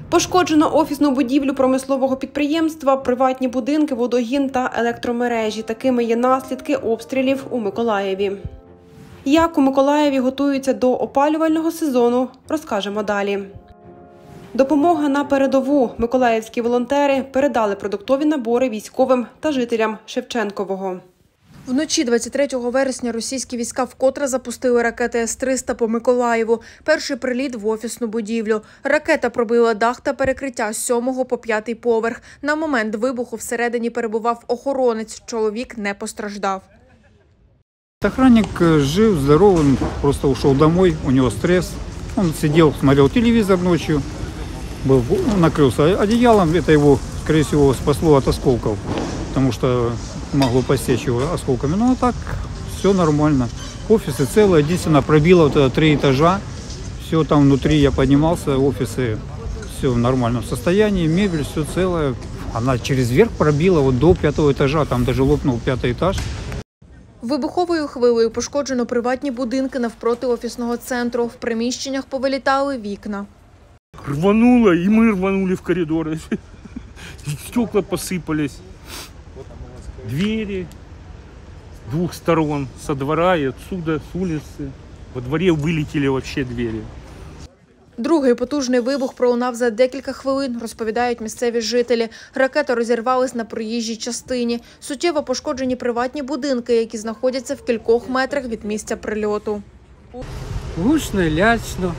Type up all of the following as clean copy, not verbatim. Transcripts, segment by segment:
Пошкоджено офісну будівлю промислового підприємства, приватні будинки, водогін та електромережі. Такими є наслідки обстрілів у Миколаєві. Як у Миколаєві готуються до опалювального сезону, розкажемо далі. Допомога на передову. Миколаївські волонтери передали продуктові набори військовим та жителям Шевченкового. Вночі 23 вересня російські війська вкотре запустили ракети С-300 по Миколаєву. Перший приліт в офісну будівлю. Ракета пробила дах та перекриття з 7 по 5 поверх. На момент вибуху всередині перебував охоронець. Чоловік не постраждав. Охранник жив, здоров, он просто ушел домой, у него стресс. Он сидел, смотрел телевизор ночью, накрылся одеялом. Это его, скорее всего, спасло от осколков, потому что могло посечь его осколками. Ну а так все нормально. Офисы целые, единственное, пробило вот 3 этажа. Все там внутри, я поднимался, офисы все в нормальном состоянии, мебель все целая. Она через верх пробила вот до 5-го этажа, там даже лопнул 5-й этаж. Вибуховою хвилею пошкоджено приватні будинки навпроти офісного центру. В приміщеннях повилітали вікна. Рвануло, и мы рванули в коридоры. Стекла посыпались. Двери с 2 сторон, со двора и отсюда, с улицы. Во дворе вылетели вообще двери. Другий потужний вибух пролунав за декілька хвилин, розповідають місцеві жителі. Ракета розірвалась на проїжджій частині. Суттєво пошкоджені приватні будинки, які знаходяться в кількох метрах від місця прильоту. Гучно, лячно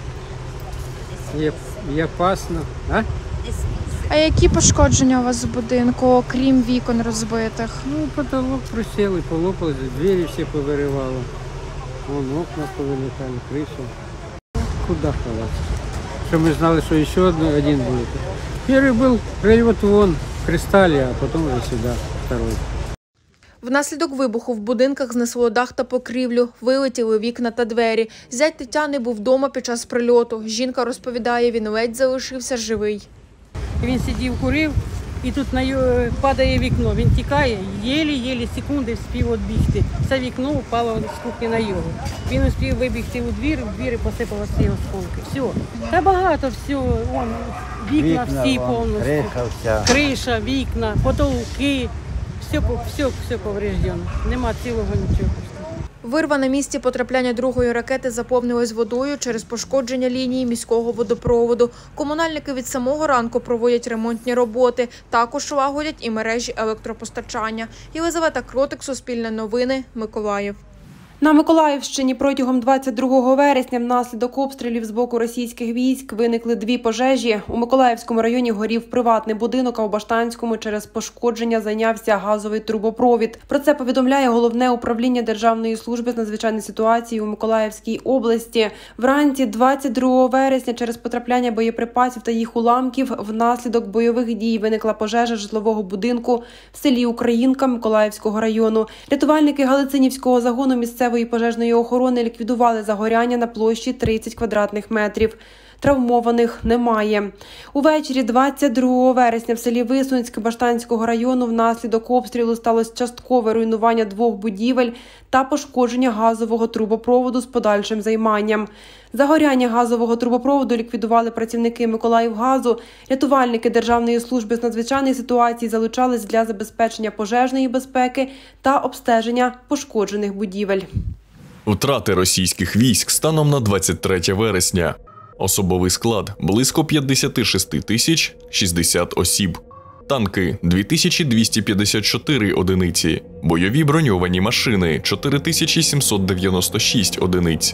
і опасно. А які пошкодження у вас в будинку, окрім вікон розбитих? Ну, потолок просел, полопался, двери все повырывало. Вон окна повылетали, крыша. Куда ховаться? Что мы знали, что еще один будет. Первый был прилет вон, в Кристалле, а потом уже сюда, второй. Внаслідок вибуху в будинках знесло дах та покрівлю, вилетіли вікна та двері. Зять Тетяни був вдома під час прильоту. Жінка розповідає, він ледь залишився живий. Він сидів, курив, і тут падає вікно. Він тікає, єлі-єлі секунди встиг відбігти. Це вікно впало з кухні на його. Він успів вибігти у двір, в двері посипалися ці осколки. Все. Та багато всього. Вікна всі повністю. Криша, вікна, потолки. Все повреждено. Нема цілого нічого. Вирва на місці потрапляння другої ракети заповнилась водою через пошкодження лінії міського водопроводу. Комунальники від самого ранку проводять ремонтні роботи. Також лагодять і мережі електропостачання. Єлизавета Кротик, Суспільне новини, Миколаїв. На Миколаївщині протягом 22 вересня внаслідок обстрілів з боку російських військ виникли 2 пожежі. У Миколаївському районі горів приватний будинок, а у Баштанському через пошкодження зайнявся газовий трубопровід. Про це повідомляє Головне управління Державної служби з надзвичайних ситуацій у Миколаївській області. Вранці 22 вересня через потрапляння боєприпасів та їх уламків внаслідок бойових дій виникла пожежа житлового будинку в селі Українка Миколаївського району. Рятувальники Галицинівського загону місцевої пожежної охорони ліквідували загоряння на площі 30 квадратних метрів. Травмованих немає. Увечері 22 вересня в селі Висунськ Баштанського району внаслідок обстрілу сталося часткове руйнування 2 будівель та пошкодження газового трубопроводу з подальшим займанням. Загоряння газового трубопроводу ліквідували працівники Миколаївгазу. Рятувальники Державної служби з надзвичайних ситуацій залучались для забезпечення пожежної безпеки та обстеження пошкоджених будівель. Втрати російських військ станом на 23 вересня. Особовий склад – близько 56 тисяч 60 осіб. Танки – 2254 одиниці. Бойові броньовані машини – 4796 одиниць.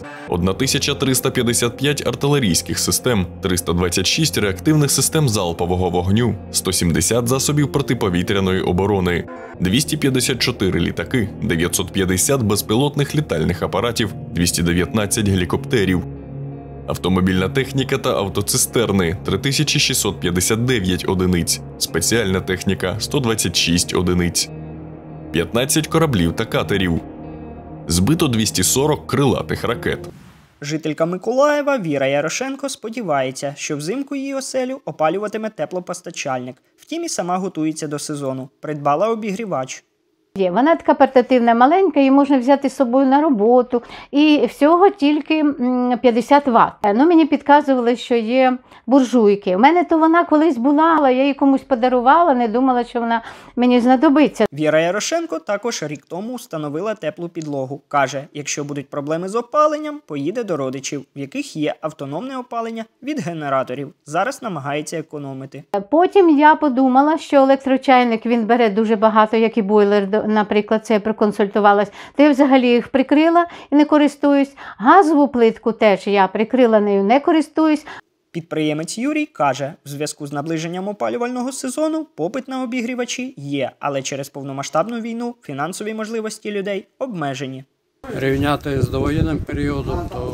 1355 артилерійських систем, 326 реактивних систем залпового вогню, 170 засобів протиповітряної оборони, 254 літаки, 950 безпілотних літальних апаратів, 219 гелікоптерів. Автомобільна техніка та автоцистерни – 3659 одиниць, спеціальна техніка – 126 одиниць, 15 кораблів та катерів. Збито 240 крилатих ракет. Жителька Миколаєва Віра Ярошенко сподівається, що взимку її оселю опалюватиме теплопостачальник. Втім, і сама готується до сезону. Придбала обігрівач. Вона така портативна, маленька, її можна взяти з собою на роботу. І всього тільки 50 Вт. Ну, мені підказували, що є буржуйки. У мене то вона колись була, але я її комусь подарувала, не думала, що вона мені знадобиться. Віра Ярошенко також рік тому встановила теплу підлогу. Каже, якщо будуть проблеми з опаленням, поїде до родичів, в яких є автономне опалення від генераторів. Зараз намагається економити. Потім я подумала, що електрочайник, він бере дуже багато, як і бойлер, наприклад, це я проконсультувалась. То я взагалі їх прикрила і не користуюсь. Газову плитку теж я прикрила, нею не користуюсь. Підприємець Юрій каже, в зв'язку з наближенням опалювального сезону попит на обігрівачі є, але через повномасштабну війну фінансові можливості людей обмежені. Рівняти з довоєнним періодом, то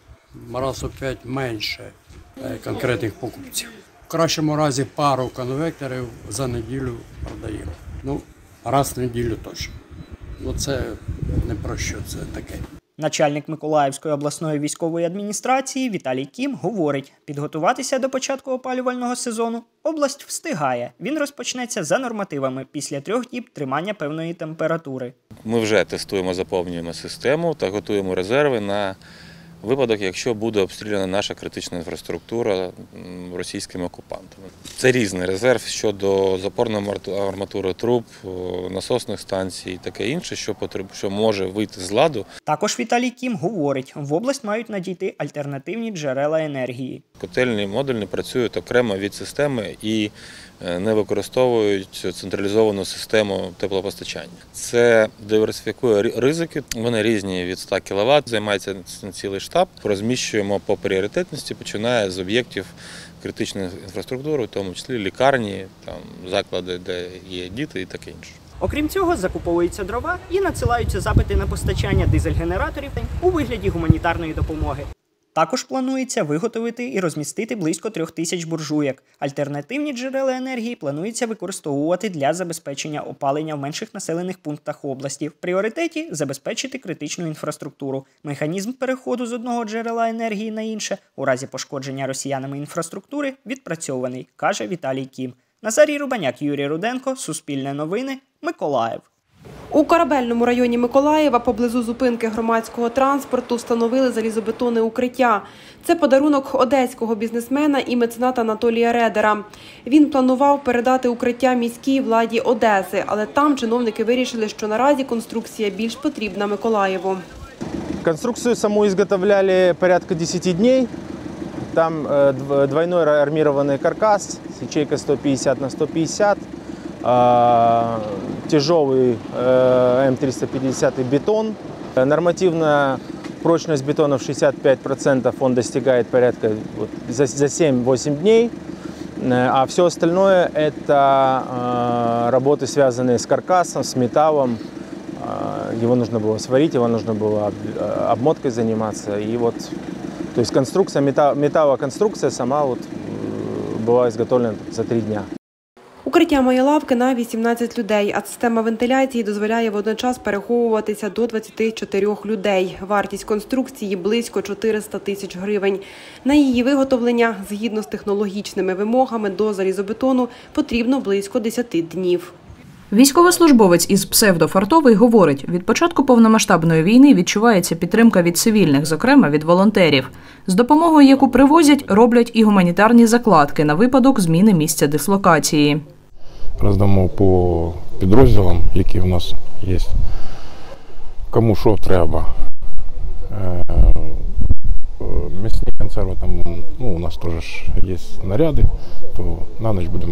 раз у 5 менше конкретних покупців. В кращому разі пару конвекторів за неділю продаємо. Ну, раз в неділю точно. Ну це не про що це таке. Начальник Миколаївської обласної військової адміністрації Віталій Кім говорить, підготуватися до початку опалювального сезону область встигає. Він розпочнеться за нормативами після 3 діб тримання певної температури. Ми вже тестуємо, заповнюємо систему та готуємо резерви на випадок, якщо буде обстріляна наша критична інфраструктура російськими окупантами. Це різний резерв щодо запорної арматури труб, насосних станцій і таке інше, що може вийти з ладу. Також Віталій Кім говорить, в область мають надійти альтернативні джерела енергії. Котельні модульні працюють окремо від системи і не використовують централізовану систему теплопостачання. Це диверсифікує ризики, вони різні від 100 кВт, займається цілий штаб. Розміщуємо по пріоритетності, починає з об'єктів критичної інфраструктури, в тому числі лікарні, заклади, де є діти і таке інше. Окрім цього, закуповуються дрова і надсилаються запити на постачання дизель-генераторів у вигляді гуманітарної допомоги. Також планується виготовити і розмістити близько 3000 буржуйок. Альтернативні джерела енергії планується використовувати для забезпечення опалення в менших населених пунктах області. В пріоритеті – забезпечити критичну інфраструктуру. Механізм переходу з одного джерела енергії на інше у разі пошкодження росіянами інфраструктури відпрацьований, каже Віталій Кім. Назарій Рубаняк, Юрій Руденко, Суспільне новини, Миколаїв. У Корабельному районі Миколаєва поблизу зупинки громадського транспорту встановили залізобетонне укриття. Це подарунок одеського бізнесмена і мецената Анатолія Редера. Він планував передати укриття міській владі Одеси, але там чиновники вирішили, що наразі конструкція більш потрібна Миколаєву. Конструкцию саму изготовляли порядка 10 дней. Там двойной армированный каркас, ячейка 150 на 150. Тяжелый М350 бетон. Нормативная прочность бетона в 65%, он достигает порядка за 7-8 дней. А все остальное – это работы, связанные с каркасом, с металлом. Его нужно было сварить, его нужно было обмоткой заниматься. И вот, то есть конструкция, металлоконструкция сама была изготовлена за 3 дня. Укриття має лавки на 18 людей, а система вентиляції дозволяє водночас переховуватися до 24 людей. Вартість конструкції – близько 400 тисяч гривень. На її виготовлення, згідно з технологічними вимогами до залізобетону, потрібно близько 10 днів. Військовослужбовець із псевдофартовий говорить, від початку повномасштабної війни відчувається підтримка від цивільних, зокрема від волонтерів. З допомогою, яку привозять, роблять і гуманітарні закладки на випадок зміни місця дислокації. Роздамо по підрозділам, які в нас є, кому що треба. М'ясні консерви, там, у нас теж є наряди, то на ніч будемо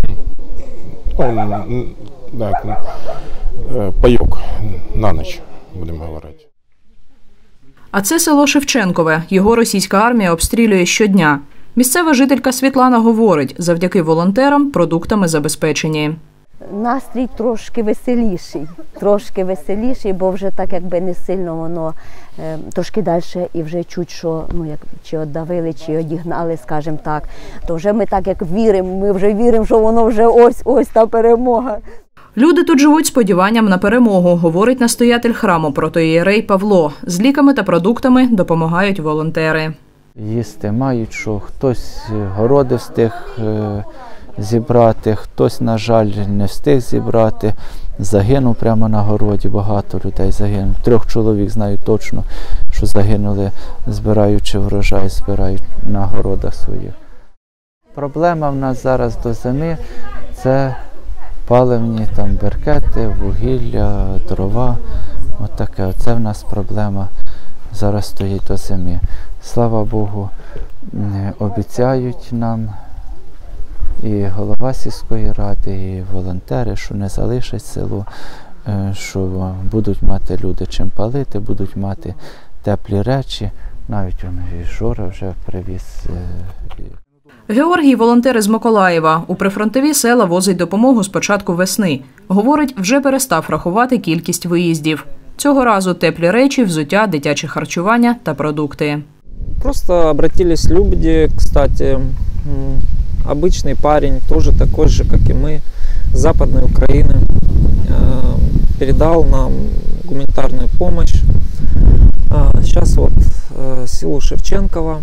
пайок на ніч, будемо говорити. А це село Шевченкове. Його російська армія обстрілює щодня. Місцева жителька Світлана говорить, завдяки волонтерам продуктами забезпечені. Настрій трошки веселіший, бо вже так якби не сильно воно трошки далі і вже чуть, що чи віддавили, чи одігнали, скажімо так, то вже ми так як віримо, ми вже віримо, що воно вже ось та перемога. Люди тут живуть сподіванням на перемогу, говорить настоятель храму протоієрей Павло. З ліками та продуктами допомагають волонтери. Їсти мають, що хтось городи встиг зібрати. Хтось, на жаль, не встиг зібрати. Загинув прямо на городі, багато людей загинуло. 3 чоловік знаю точно, що загинули, збираючи врожай, збирають на городах своїх. Проблема в нас зараз до зими – це паливні брикети, вугілля, дрова. Отаке. Оце в нас проблема зараз стоїть до зими. Слава Богу, обіцяють нам і голова сільської ради, і волонтери, що не залишать село, що будуть мати люди чим палити, будуть мати теплі речі. Навіть Жора вже привіз. Георгій – волонтер із Миколаєва. У прифронтові села возить допомогу з початку весни. Говорить, вже перестав рахувати кількість виїздів. Цього разу теплі речі, взуття, дитяче харчування та продукти. Просто обратились люди, кстати, обычный парень, тоже такой же, как и мы, с Западной Украины, передал нам гуманитарную помощь. Сейчас вот селу Шевченково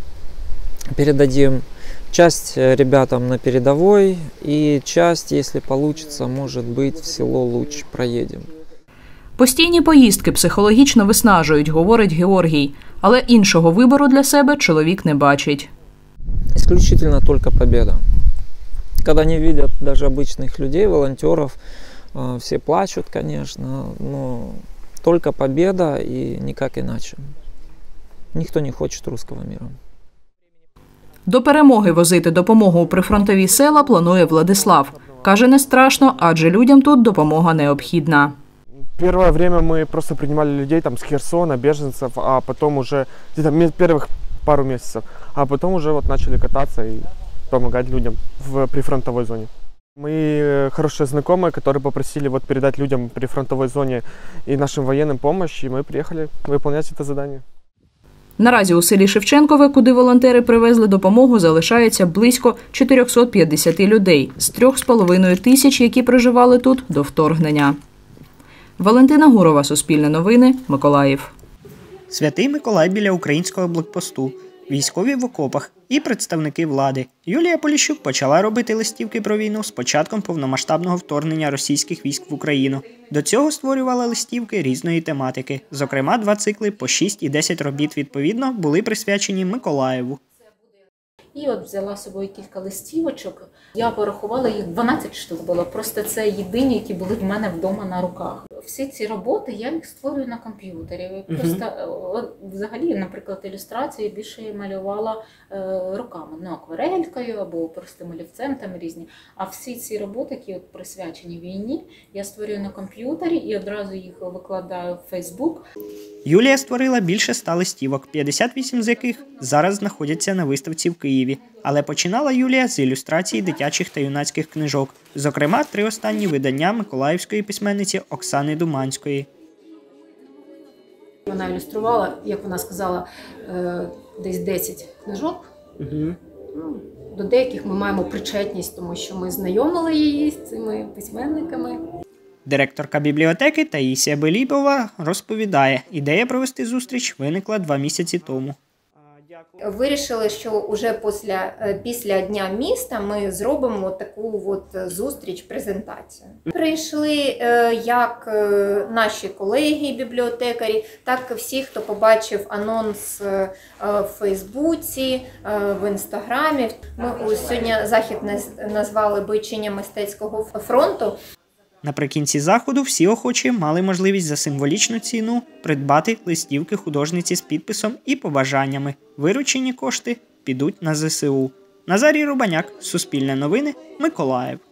передадим. Часть ребятам на передовой, и часть, если получится, может быть, в село Луч проедем. Постійні поїздки психологічно виснажують, говорить Георгій. Але іншого вибору для себе чоловік не бачить. Исключительно только победа. Когда не видят даже обычных людей, волонтеров, все плачут, конечно, но только победа и никак иначе. Никто не хочет русского мира. До перемоги возити допомогу у прифронтові села планує Владислав. Каже, не страшно, адже людям тут допомога необхідна. Первое время мы просто принимали людей с Херсона, беженцев, а потом уже, где-то первых пару месяцев, а потом уже вот начали кататься и помогать людям в прифронтовой зоне. Мы хорошие знакомые, которые попросили передать людям в прифронтовой зоне и нашим военным помощь, и мы приехали выполнять это задание. Наразі у селі Шевченкове, куди волонтери привезли допомогу, залишається близько 450 людей з 3,5 тисяч, які проживали тут до вторгнення. Валентина Гурова, Суспільне новини, Миколаїв. Святий Миколай біля українського блокпосту, військові в окопах і представники влади. Юлія Поліщук почала робити листівки про війну з початком повномасштабного вторгнення російських військ в Україну. До цього створювала листівки різної тематики. Зокрема, 2 цикли по 6 і 10 робіт, відповідно, були присвячені Миколаєву. І от взяла з собою кілька листівочок. Я порахувала, їх 12 штук було. Просто це єдині, які були в мене вдома на руках. Всі ці роботи я їх створюю на комп'ютері. Просто взагалі, наприклад, ілюстрації більше я малювала руками, акварелькою або простим олівцем, там різні. А всі ці роботи, які присвячені війні, я створюю на комп'ютері і одразу їх викладаю в Фейсбук. Юлія створила більше 100 листівок, 58 з яких зараз знаходяться на виставці в Києві. Але починала Юлія з ілюстрації дитячих та юнацьких книжок. Зокрема, 3 останні видання миколаївської письменниці Оксани Думанської. Вона ілюструвала, як вона сказала, десь 10 книжок. До деяких ми маємо причетність, тому що ми знайомили її з цими письменниками. Директорка бібліотеки Таїсія Белібова розповідає, ідея провести зустріч виникла 2 місяці тому. Вирішили, що вже після Дня міста ми зробимо таку зустріч, презентацію. Прийшли як наші колеги, бібліотекарі, так і всі, хто побачив анонс в Фейсбуці, в Інстаграмі. Ми сьогодні захід назвали «Бойчиня мистецького фронту». Наприкінці заходу всі охочі мали можливість за символічну ціну придбати листівки художниці з підписом і побажаннями. Виручені кошти підуть на ЗСУ. Назарій Рубаняк, Суспільне новини, Миколаїв.